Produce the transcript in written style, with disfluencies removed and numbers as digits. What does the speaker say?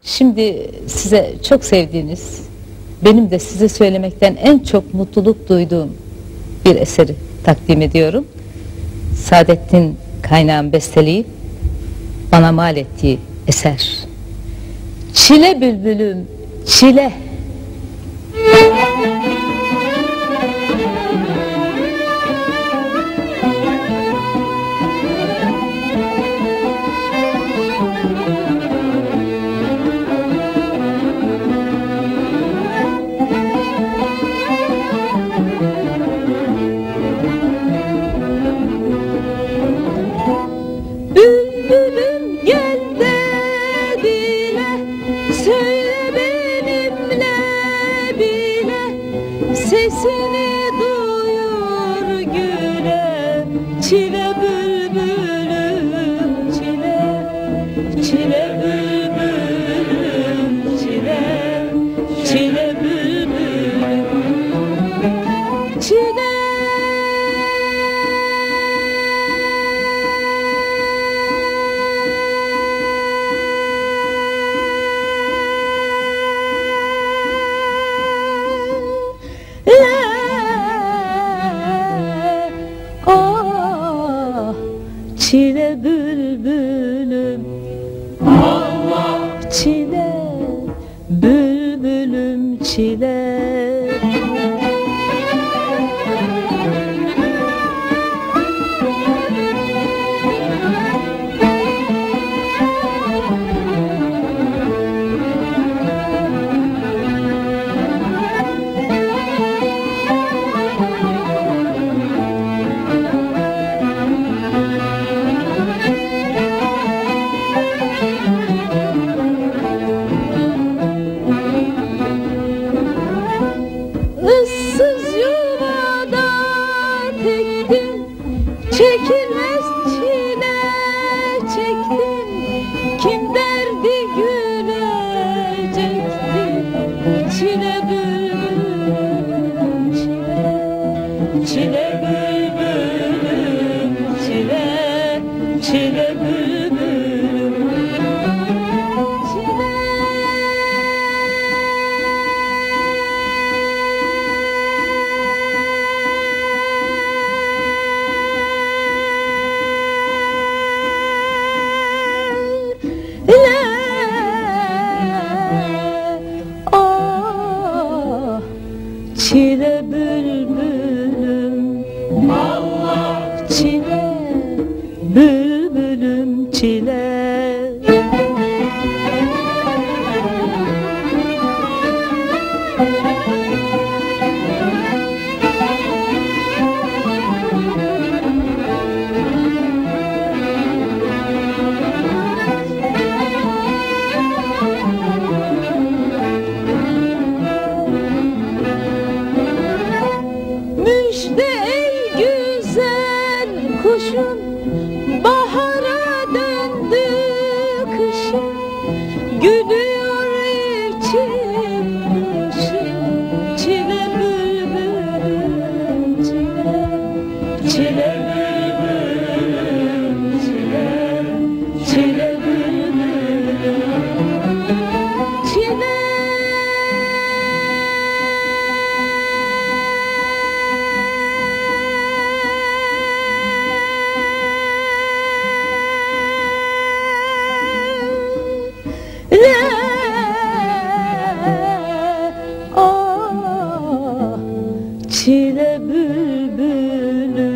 Şimdi size çok sevdiğiniz, benim de size söylemekten en çok mutluluk duyduğum bir eseri takdim ediyorum. Saadettin Kaynağ'ın besteleyip bana mal ettiği eser. Çile bülbülüm, çile. Bülbülüm gel de dile, söyle benimle bile, sesini duyur güle. Çile bülbülüm çile, çile bülbülüm çile, çile bülbülüm çile. Çile bülbülüm, Allah, çile bülbülüm çile. Issız yuvada tektim, çekilmez çile çektim. Kim derdi gülecekti? Çile bülbülüm çile, çile bülbülüm çile, çile bülbülüm çile. Çile bülbülüm, Allah, çile bülbülüm çile. Müjde ey güzel kuşum, bahara döndü kışım. Gülüyor içim dışım, çile bülbülüm çile, çile bülbülüm çile, çile bülbülüm çile. Çile bülbülüm.